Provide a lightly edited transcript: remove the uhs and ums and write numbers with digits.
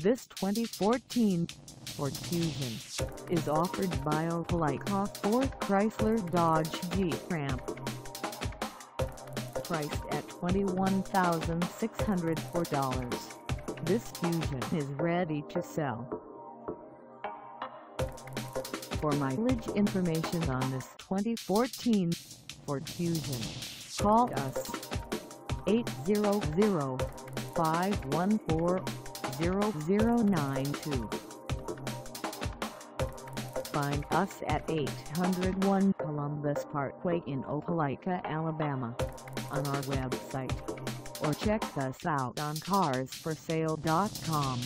This 2014 Ford Fusion is offered by Opelika Ford Chrysler Dodge Jeep Ram. Priced at $21,604, this Fusion is ready to sell. For mileage information on this 2014 Ford Fusion, call us 800-514-0092. Find us at 801 Columbus Parkway in Opelika, Alabama, on our website, or check us out on carsforsale.com.